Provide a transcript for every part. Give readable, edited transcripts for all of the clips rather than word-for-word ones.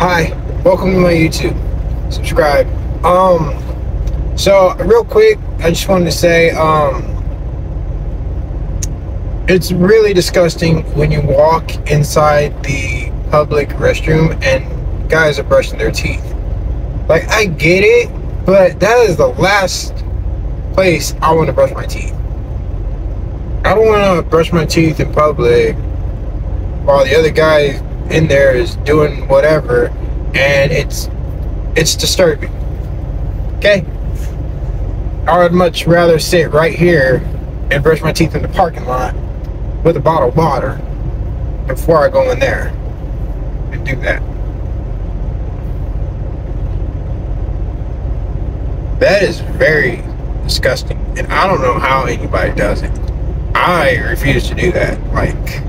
Hi, welcome to my YouTube. Subscribe. So real quick, I just wanted to say, it's really disgusting when you walk inside the public restroom and guys are brushing their teeth. Like, I get it, but that is the last place I want to brush my teeth. I don't want to brush my teeth in public while the other guy in there is doing whatever, and it's disturbing. Okay, I would much rather sit right here and brush my teeth in the parking lot with a bottle of water before I go in there and do that. That is very disgusting, and I don't know how anybody does it. I refuse to do that. Like,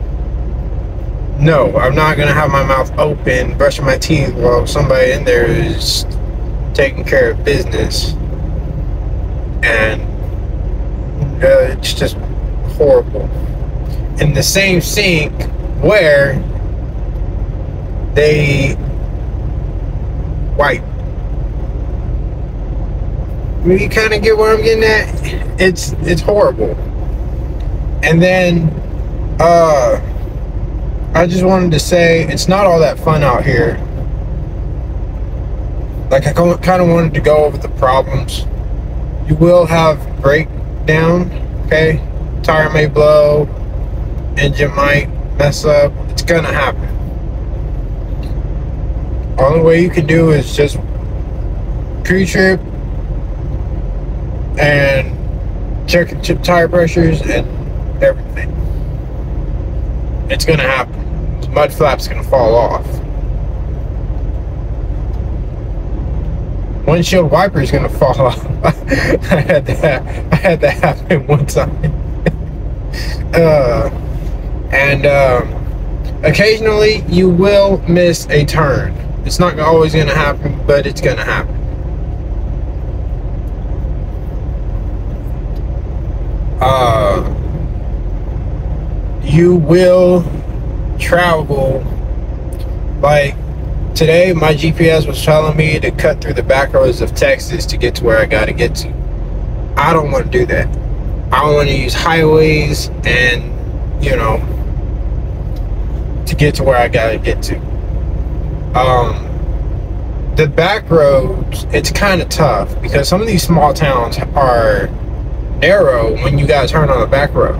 no, I'm not gonna have my mouth open brushing my teeth while somebody in there is taking care of business, and it's just horrible. In the same sink where they wipe. I mean, you kind of get where I'm getting at. It's horrible. And then I just wanted to say, it's not all that fun out here. Like, I kind of wanted to go over the problems. You will have breakdown, okay? Tire may blow, engine might mess up. It's gonna happen. Only way you can do is just pre-trip and check tire pressures and everything. It's gonna happen. The mud flap's gonna fall off. Windshield wiper is gonna fall off. I had that happen one time. Occasionally you will miss a turn. It's not always gonna happen, but it's gonna happen. You will travel. Like, today my GPS was telling me to cut through the back roads of Texas to get to where I gotta get to. I don't want to do that. I want to use highways and, you know, to get to where I gotta get to. The back roads, it's kind of tough because some of these small towns are narrow when you guys turn on the back road.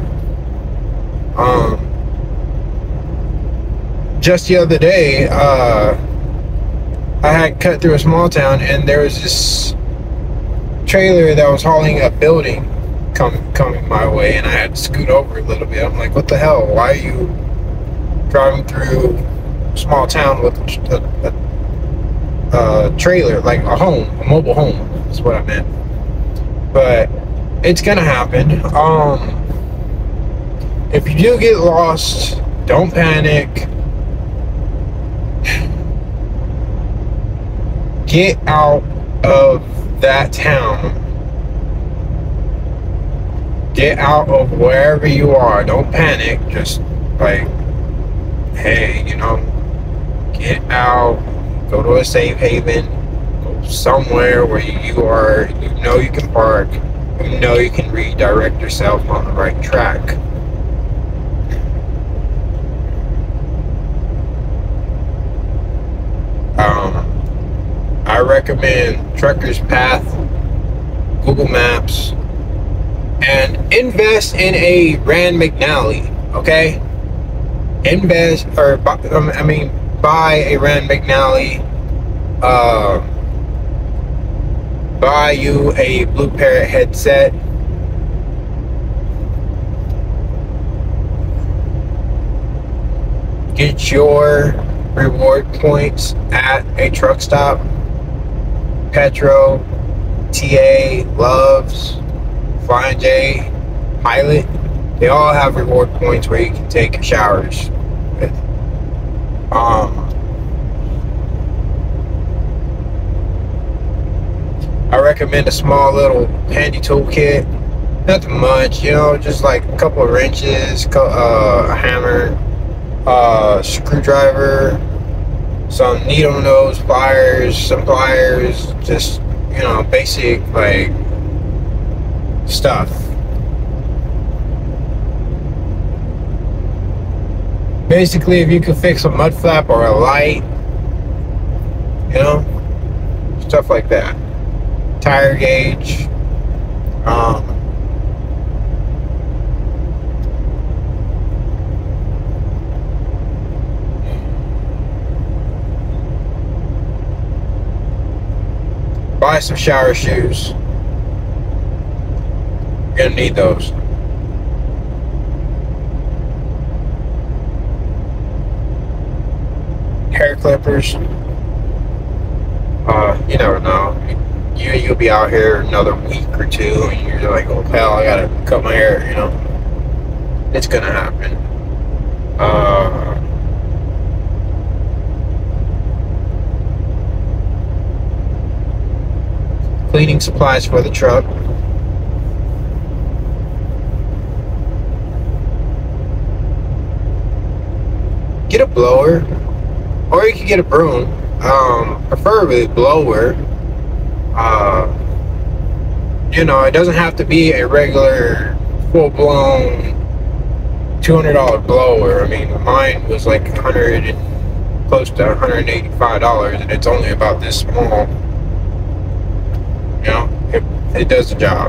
Just the other day, I had cut through a small town and there was this trailer that was hauling a building coming my way, and I had to scoot over a little bit. I'm like, what the hell? Why are you driving through a small town with a trailer, like a home, a mobile home is what I meant. But it's gonna happen. If you do get lost, don't panic. Get out of that town. Get out of wherever you are. Don't panic. Just like, hey, you know, get out. Go to a safe haven. Go somewhere where you are, you know you can park. You know you can redirect yourself on the right track. I recommend Trucker's Path, Google Maps, and invest in a Rand McNally, okay? Invest, or buy a Rand McNally, buy you a Blue Parrot headset. Get your reward points at a truck stop. Petro, TA, Loves, Flying J, Pilot. They all have reward points where you can take showers with. I recommend a small little handy toolkit. Nothing much, you know, just like a couple of wrenches, a hammer, screwdriver, some needle nose pliers, some pliers, just, you know, basic like stuff. Basically, if you could fix a mud flap or a light, you know, stuff like that. Tire gauge. Buy some shower shoes. You're gonna need those. Hair clippers. You never know. You'll be out here another week or two, and you're like, oh hell, I gotta cut my hair. You know, it's gonna happen. Cleaning supplies for the truck. Get a blower, or you can get a broom. Preferably blower. You know, it doesn't have to be a regular, full-blown $200 blower. I mean, mine was like close to $185, and it's only about this small. You know, it does the job.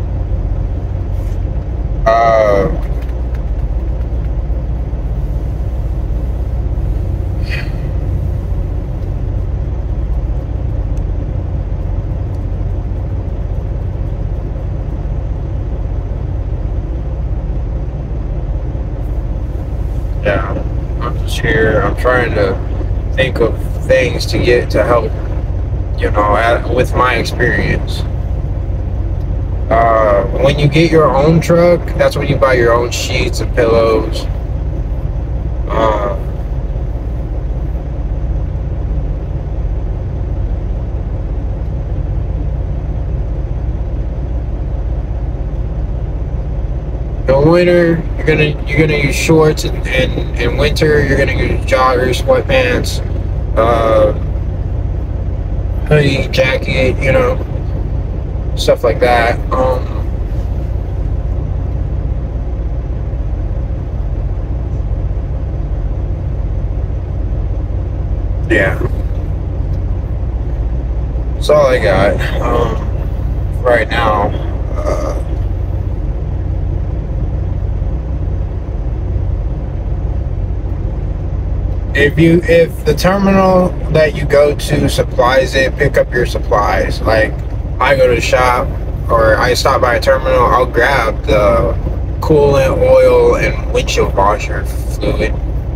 Yeah, I'm just here. I'm trying to think of things to get to help, you know, with my experience. When you get your own truck, that's when you buy your own sheets and pillows. In winter, you're gonna use shorts, and in winter you're gonna use joggers, sweatpants, hoodie, jacket, you know, stuff like that. Yeah, that's all I got right now. If the terminal that you go to supplies it, pick up your supplies. Like, I go to the shop or I stop by a terminal, I'll grab the coolant, oil, and windshield washer fluid,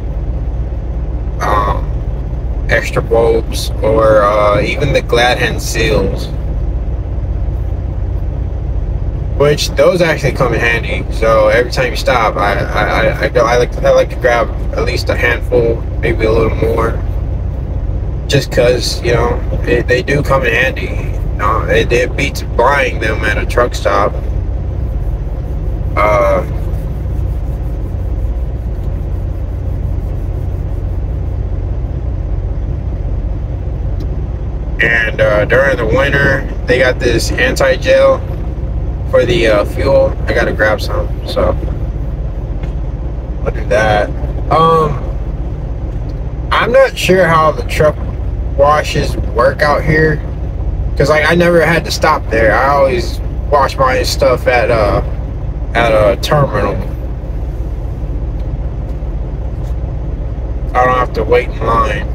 extra bulbs, or even the Glad Hand seals, which those actually come in handy. So every time you stop, I like to grab at least a handful, maybe a little more, just because, you know, they do come in handy. It beats buying them at a truck stop. And during the winter, they got this anti-gel for the fuel. I gotta grab some, so I'll do that. I'm not sure how the truck washes work out here, because like I never had to stop there. I always wash my stuff at a terminal. I don't have to wait in line.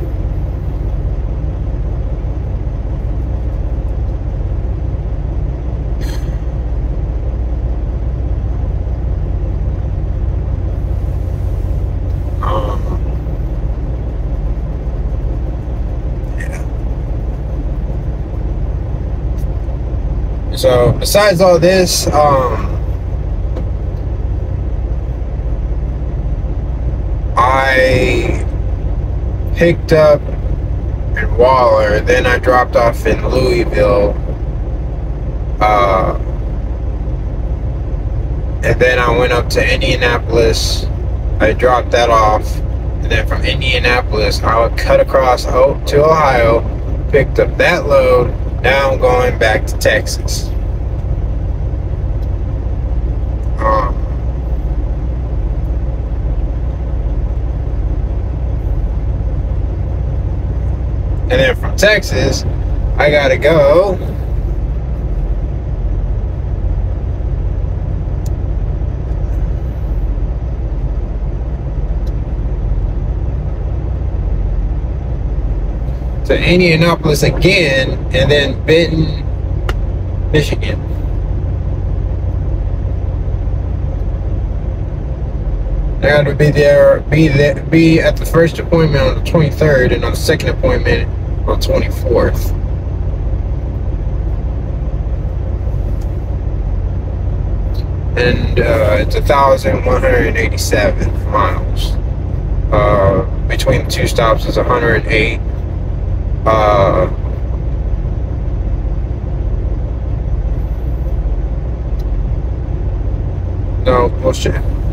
So besides all this, I picked up in Waller, then I dropped off in Louisville, and then I went up to Indianapolis. I dropped that off, and And then from Indianapolis, I would cut across to Ohio, picked up that load. Now I'm going back to Texas. And then from Texas, I gotta go to Indianapolis again, and then Benton, Michigan. I got to be at the first appointment on the 23rd, and on the second appointment on the 24th. And it's 1,187 miles. Between the two stops is 108. No, bullshit.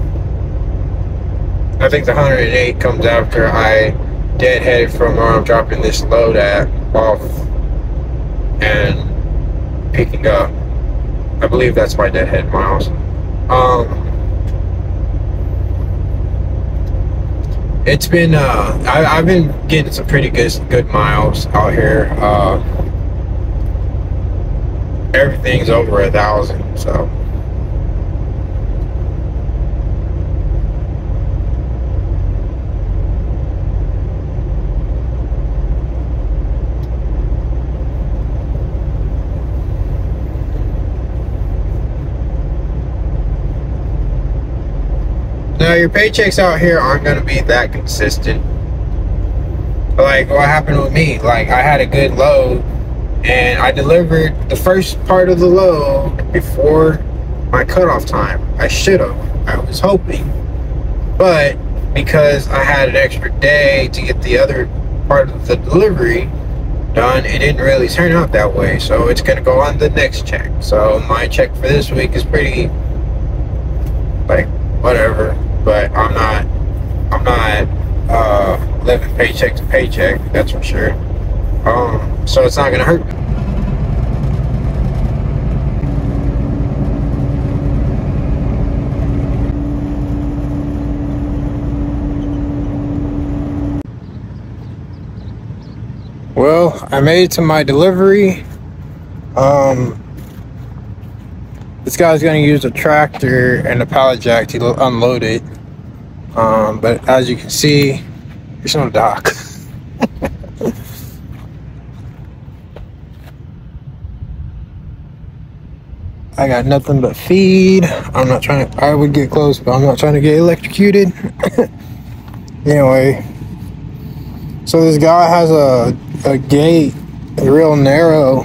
I think the 108 comes after I deadheaded from where I'm dropping this load off and picking up. I believe that's my deadhead miles. It's been I've been getting some pretty good miles out here. Everything's over 1,000, so. Now, your paychecks out here aren't going to be that consistent. Like what happened with me, like I had a good load and I delivered the first part of the load before my cutoff time. I should have. I was hoping. But because I had an extra day to get the other part of the delivery done, it didn't really turn out that way. So it's going to go on the next check. So my check for this week is pretty, like, whatever. But I'm not living paycheck to paycheck, that's for sure. So it's not gonna hurt me. Well, I made it to my delivery. This guy's gonna use a tractor and a pallet jack to unload it. But as you can see, there's no dock. I got nothing but feed. I would get close, but I'm not trying to get electrocuted. Anyway, so this guy has a gate, real narrow.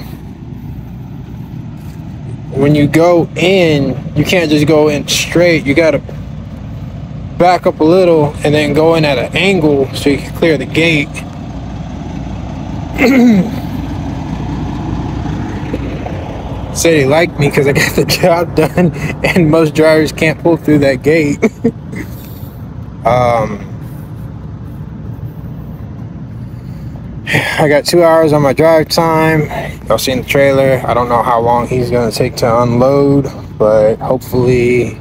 When you go in, you can't just go in straight. You gotta back up a little and then go in at an angle so you can clear the gate. Said he liked me because I got the job done, and most drivers can't pull through that gate. I got 2 hours on my drive time. Y'all seen the trailer. I don't know how long he's gonna take to unload, but hopefully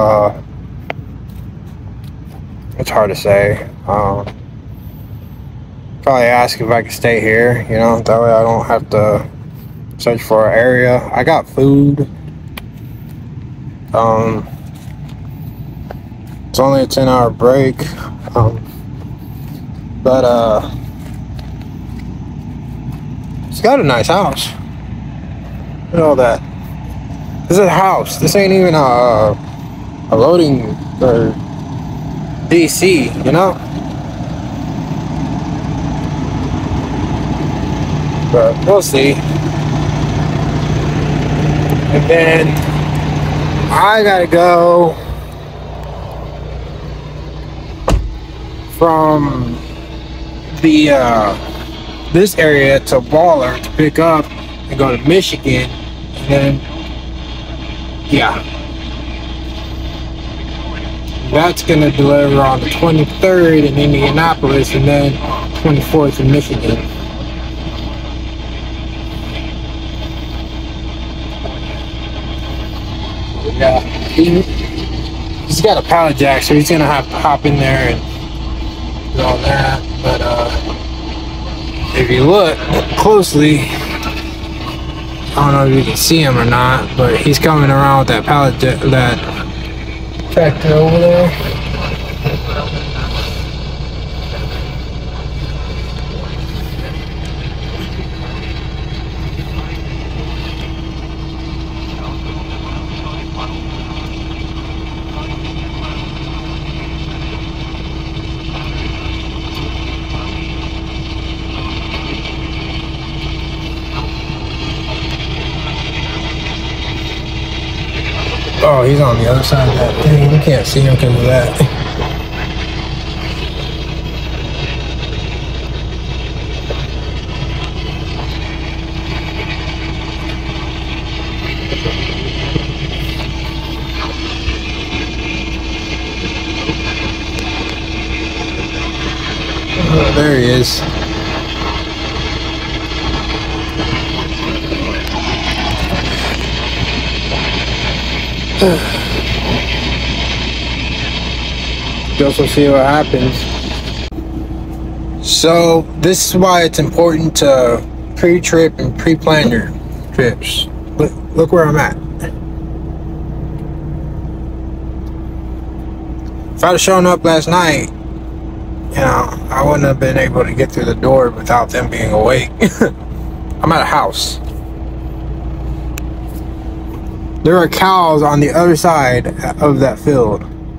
it's hard to say. Probably ask if I can stay here, you know, that way I don't have to search for an area. I got food. It's only a 10-hour break. But it's got a nice house. Look at all that. This is a house. This ain't even a loading or DC, you know? But we'll see. And then I gotta go from the this area to Waller to pick up and go to Michigan, and then yeah. That's going to deliver on the 23rd in Indianapolis and then 24th in Michigan. Yeah, he's got a pallet jack, so he's going to have to hop in there and do all that. But if you look closely, I don't know if you can see him or not, but he's coming around with that pallet jack, that tractor over there. Oh, he's on the other side of that thing. You can't see him because of that. Oh, there he is. Just will see what happens. So this is why it's important to pre-trip and pre-plan your trips. Look where I'm at. If I'd have shown up last night, you know, I wouldn't have been able to get through the door without them being awake. I'm at a house. There are cows on the other side of that field.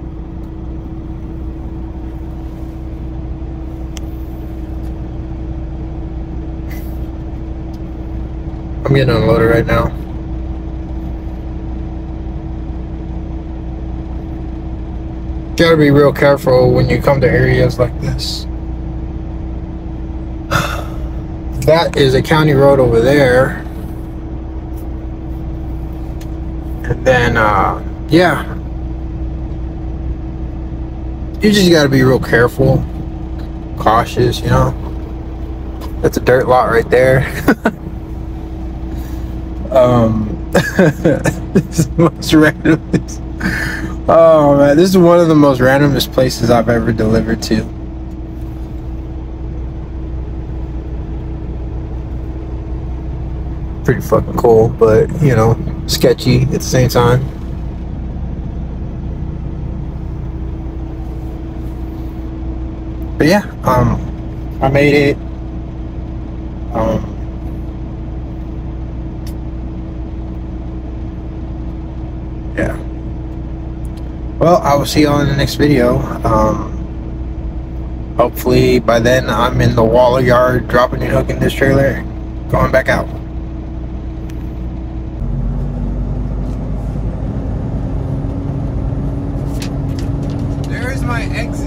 I'm getting unloaded right now. Gotta be real careful when you come to areas like this. That is a county road over there. And then, yeah. You just gotta be real careful, cautious, you know. That's a dirt lot right there. This is the most randomest. Oh man, this is one of the most randomest places I've ever delivered to. Pretty fucking cool, but you know, sketchy at the same time. But yeah, I made it. Yeah. Well, I will see y'all in the next video. Hopefully by then I'm in the Waller yard, dropping and hooking this trailer, going back out. There's my exit.